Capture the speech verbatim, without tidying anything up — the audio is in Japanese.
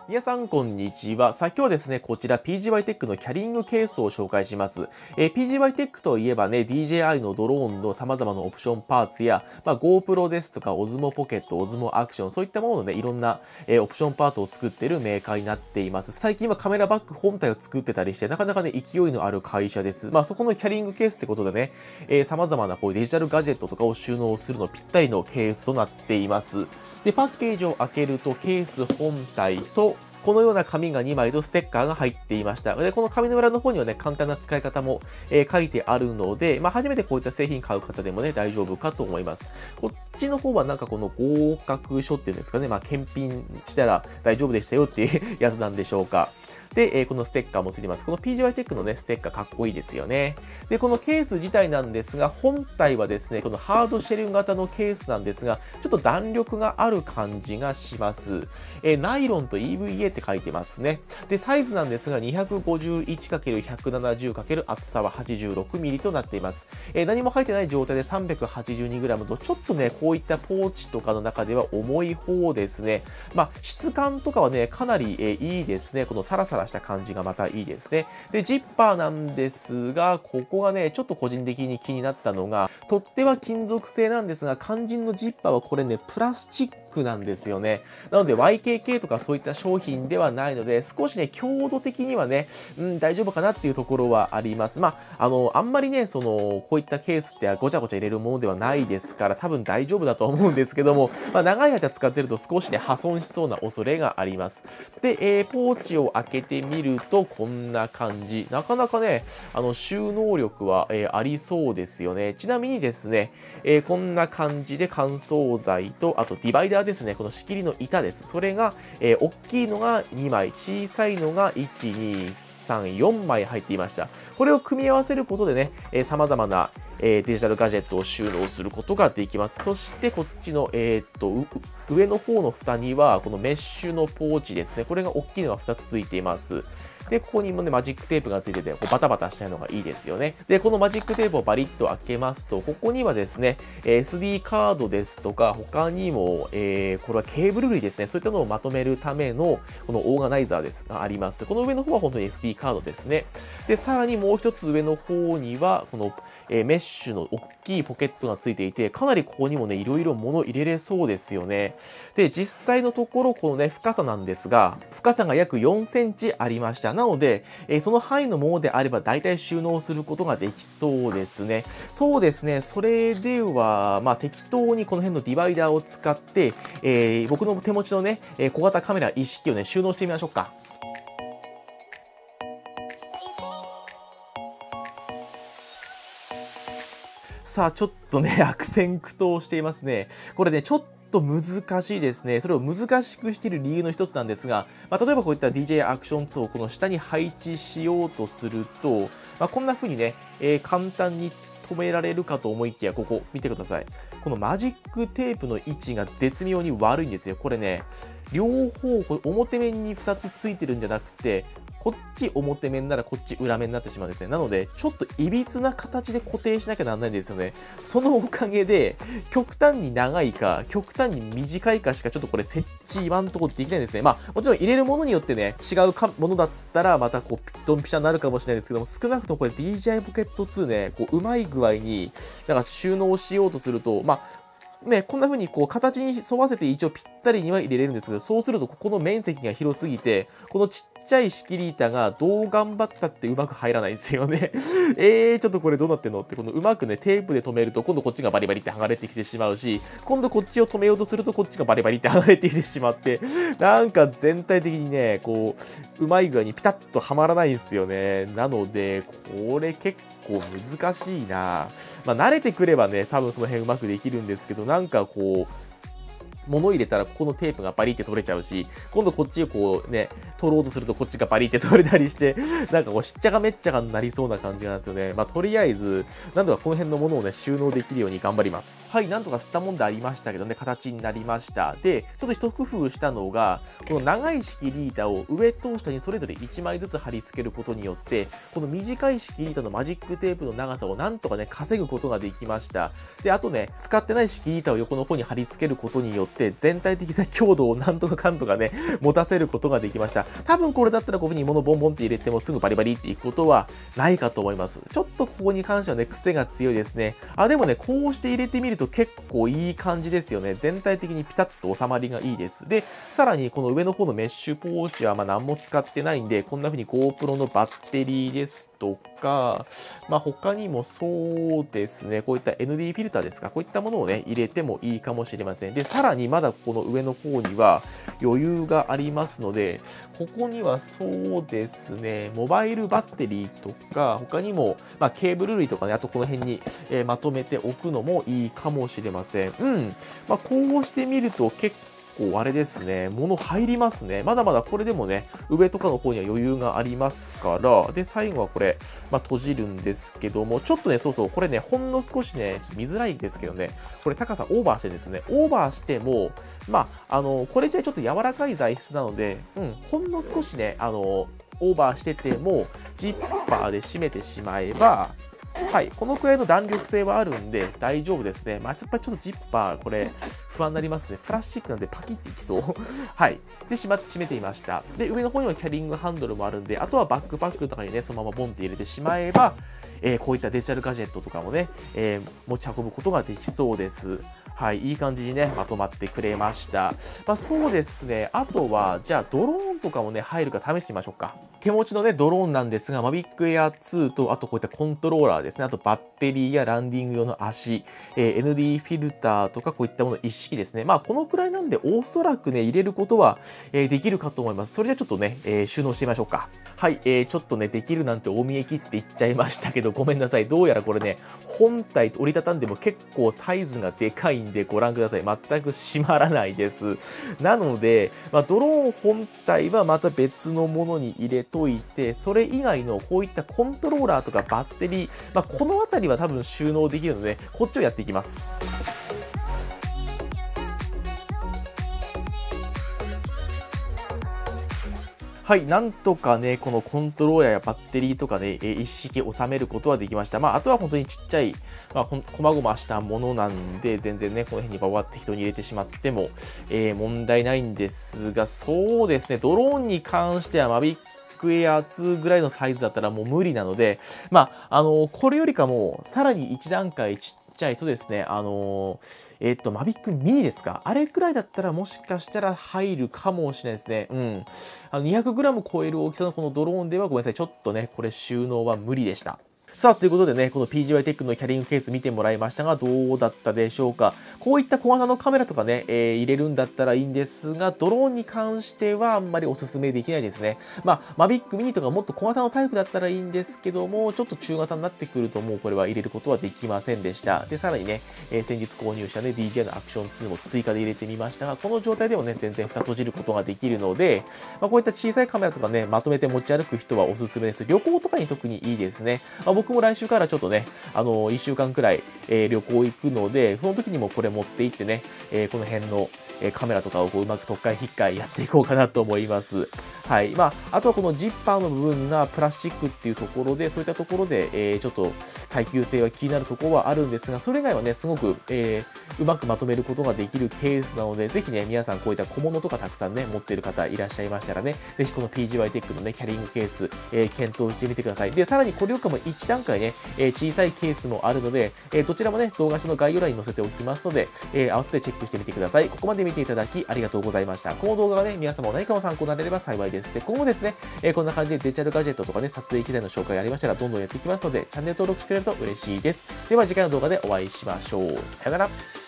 皆さんこんにちは。さあ今日はですね、こちら ピージーワイ テックのキャリングケースを紹介します。えー、ピージーワイ テックといえばね、ディージェーアイ のドローンの様々なオプションパーツや、まあ、GoPro ですとか Osmo Pocket、Osmo Action、そういったもののね、いろんな、えー、オプションパーツを作っているメーカーになっています。最近はカメラバッグ本体を作ってたりして、なかなかね、勢いのある会社です。まあそこのキャリングケースってことでね、えー、様々なこうデジタルガジェットとかを収納するのぴったりのケースとなっています。で、パッケージを開けるとケース本体と、このような紙がにまいとステッカーが入っていました。で、この紙の裏の方にはね、簡単な使い方も、えー、書いてあるので、まあ、初めてこういった製品買う方でもね、大丈夫かと思います。こっちの方はなんかこの合格書っていうんですかね、まあ、検品したら大丈夫でしたよっていうやつなんでしょうか。で、えー、このステッカーもついてます。この ピージーワイ テックのね、ステッカーかっこいいですよね。で、このケース自体なんですが、本体はですね、このハードシェル型のケースなんですが、ちょっと弾力がある感じがします。えー、ナイロンと イーブイエー って書いてますね。で、サイズなんですが、にひゃくごじゅういちかけるひゃくななじゅうかける 厚さは はちじゅうろくミリ となっています。えー、何も入ってない状態で さんびゃくはちじゅうにグラム と、ちょっとね、こういったポーチとかの中では重い方ですね。まあ、質感とかはね、かなり、えー、いいですね。このサラサラした感じがまたいいですね。で、ジッパーなんですが、ここがね、ちょっと個人的に気になったのが、取っ手は金属製なんですが、肝心のジッパーはこれね、プラスチックなんですよね。なので ワイケーケー とかそういった商品ではないので、少しね、強度的にはね、うん、大丈夫かなっていうところはあります。まあ、あの、あんまりね、その、こういったケースってごちゃごちゃ入れるものではないですから、多分大丈夫だと思うんですけども、まあ、長い間使ってると少しね、破損しそうな恐れがあります。で、えー、ポーチを開けてみると、こんな感じ。なかなかね、あの、収納力は、えー、ありそうですよね。ちなみにですね、えー、こんな感じで乾燥剤と、あとディバイダーですね。この仕切りの板です。それが、えー、大きいのがにまい、小さいのがいち、に、さん、よんまい入っていました。これを組み合わせることでね、えー、様々な、えー、デジタルガジェットを収納することができます。そしてこっちの、えー、っと、上の方の蓋には、このメッシュのポーチですね。これが大きいのがふたつついています。で、ここにもね、マジックテープがついてて、こうバタバタしないのがいいですよね。で、このマジックテープをバリッと開けますと、ここにはですね、エスディー カードですとか、他にも、えー、これはケーブル類ですね。そういったのをまとめるための、このオーガナイザーですがあります。この上の方は本当に エスディー カードですね。で、さらにもう一つ上の方には、この、えー、メッシュの大きいポケットがついていて、かなりここにもね、いろいろ物入れれそうですよね。で、実際のところ、このね、深さなんですが、深さが約よんセンチありました。なので、えー、その範囲のものであれば大体収納することができそうですね。そうですね。それでは、まあ適当にこの辺のディバイダーを使って、えー、僕の手持ちのね、えー、小型カメラ一式をね、収納してみましょうか。さあ、ちょっとね、悪戦苦闘していますね。これね、ちょっと難しいですね。それを難しくしている理由の一つなんですが、まあ、例えばこういった ディージェー アクションツーをこの下に配置しようとすると、まあ、こんな風にね、えー、簡単に止められるかと思いきや、ここ見てください。このマジックテープの位置が絶妙に悪いんですよ。これね、両方、これ表面にふたつついてるんじゃなくて、こっち表面ならこっち裏面になってしまうんですね。なので、ちょっといびつな形で固定しなきゃならないんですよね。そのおかげで、極端に長いか、極端に短いかしかちょっとこれ設置今んとこできないんですね。まあ、もちろん入れるものによってね、違うかものだったら、またこう、ドンピシャになるかもしれないですけども、少なくともこれ ディージェーアイ ポケットツーね、こう、うまい具合に、なんか収納しようとすると、まあ、ね、こんな風にこう形に沿わせて一応ぴったりには入れれるんですけど、そうするとここの面積が広すぎて、このちっちゃい仕切り板がどう頑張ったってうまく入らないんですよね。えー、ちょっとこれどうなってんのって、このうまくね、テープで留めると今度こっちがバリバリって剥がれてきてしまうし、今度こっちを止めようとするとこっちがバリバリって剥がれてきてしまって、なんか全体的にね、こう、うまい具合にピタッとはまらないんですよね。なので、これ結構難しいな。まあ慣れてくればね、多分その辺うまくできるんですけど、なんかこう、物入れたらここのテープがバリって取れちゃうし、今度こっちをこうね、 取ろうとするとこっちがバリって取れたりして、なんかこうしっちゃかめっちゃかになりそうな感じなんですよね。まあとりあえず、なんとかこの辺のものをね、収納できるように頑張ります。はい、なんとか吸ったもんでありましたけどね、形になりました。で、ちょっと一工夫したのが、この長い仕切り板を上と下にそれぞれいちまいずつ貼り付けることによって、この短い仕切り板のマジックテープの長さをなんとかね、稼ぐことができました。で、あとね、使ってない仕切り板を横の方に貼り付けることによって、全体的な強度をなんとかかんとかね、持たせることができました。多分これだったらこういう風に物ボンボンって入れてもすぐバリバリっていくことはないかと思います。ちょっとここに関してはね、癖が強いですね。あ、でもね、こうして入れてみると結構いい感じですよね。全体的にピタッと収まりがいいです。で、さらにこの上の方のメッシュポーチはまあ何も使ってないんで、こんな風に GoPro のバッテリーですとか、まあ他にもそうですね、こういった エヌディー フィルターですか、こういったものをね、入れてもいいかもしれません。で、さらにまだこの上の方には余裕がありますので、ここにはそうですね、モバイルバッテリーとか、他にも、まあ、ケーブル類とかね、あとこの辺に、えー、まとめておくのもいいかもしれません。うん。まあ、こうしてみると結構結構あれですね、物入りますね。まだまだこれでもね、上とかの方には余裕がありますから、で、最後はこれ、まあ、閉じるんですけども、ちょっとね、そうそう、これね、ほんの少しね、見づらいですけどね、これ高さオーバーしてですね、オーバーしても、まあ、あの、これじゃちょっと柔らかい材質なので、うん、ほんの少しね、あの、オーバーしてても、ジッパーで締めてしまえば、はい、このくらいの弾力性はあるんで大丈夫ですね。まあ、やっぱりちょっとジッパー、これ、不安になりますね。プラスチックなんでパキッていきそう。はい。で、しまって閉めていました。で、上の方にはキャリングハンドルもあるんで、あとはバックパックとかにね、そのままボンって入れてしまえば、えー、こういったデジタルガジェットとかもね、えー、持ち運ぶことができそうです。はい、いい感じにね、まとまってくれました。まあ、そうですね。あとは、じゃあ、ドローンとかもね、入るか試してみましょうか。手持ちのね、ドローンなんですが、Mavic Air ツーと、あとこういったコントローラーですね。あとバッテリーやランディング用の足、えー、エヌディー フィルターとかこういったもの一式ですね。まあ、このくらいなんで、おそらくね、入れることは、えー、できるかと思います。それじゃちょっとね、えー、収納してみましょうか。はい、えー、ちょっとね、できるなんて大見え切って言っちゃいましたけど、ごめんなさい。どうやらこれね、本体と折りたたんでも結構サイズがでかいんで、ご覧ください。全く閉まらないです。なので、まあ、ドローン本体はまた別のものに入れといて、それ以外のこういったコントローラーとかバッテリー、まあ、この辺りは多分収納できるので、こっちをやっていきます。はい、なんとかね、このコントローラーやバッテリーとかで、え一式収めることはできました。まあ、あとは本当にちっちゃい、まあ、こまごましたものなんで、全然ね、この辺にババって人に入れてしまっても、えー、問題ないんですが、そうですね、ドローンに関しては Mavic Air ツーぐらいのサイズだったらもう無理なので、まあ、あのこれよりかも、さらに一段階ちっちゃい、そうですね、あのー、えっと、Mavic Mini ですか、あれくらいだったらもしかしたら入るかもしれないですね。うん。あの にひゃくグラム 超える大きさのこのドローンではごめんなさい、ちょっとね、これ収納は無理でした。さあ、ということでね、この ピージーワイ テックのキャリングケース見てもらいましたが、どうだったでしょうか。こういった小型のカメラとかね、えー、入れるんだったらいいんですが、ドローンに関してはあんまりお勧めできないですね。まあ、Mavic Mini とかもっと小型のタイプだったらいいんですけども、ちょっと中型になってくるともうこれは入れることはできませんでした。で、さらにね、えー、先日購入したね、ディージェー のアクションツーも追加で入れてみましたが、この状態でもね、全然蓋閉じることができるので、まあ、こういった小さいカメラとかね、まとめて持ち歩く人はおすすめです。旅行とかに特にいいですね。まあ、僕も来週からちょっとね、あの、いっしゅうかんくらい、えー、旅行行くので、その時にもこれ持って行ってね、えー、この辺の、えー、カメラとかをこううまく特会引っかいやっていこうかなと思います。はい。まあ、あとはこのジッパーの部分がプラスチックっていうところで、そういったところで、えー、ちょっと耐久性は気になるところはあるんですが、それ以外はね、すごく、えー、うまくまとめることができるケースなので、ぜひね、皆さんこういった小物とかたくさんね、持っている方いらっしゃいましたらね、ぜひこの ピージーワイ テックのね、キャリングケース、えー、検討してみてください。で、さらにこれよりかも一段階ね、えー、小さいケースもあるので、えー、どちらもね、動画下の概要欄に載せておきますので、えー、合わせてチェックしてみてください。ここまで見ていただきありがとうございました。この動画がね、皆様何かの参考になれれば幸いです。で、今後ですね、えー、こんな感じでデジタルガジェットとかね、撮影機材の紹介ありましたら、どんどんやっていきますので、チャンネル登録してくれると嬉しいです。では次回の動画でお会いしましょう。さよなら。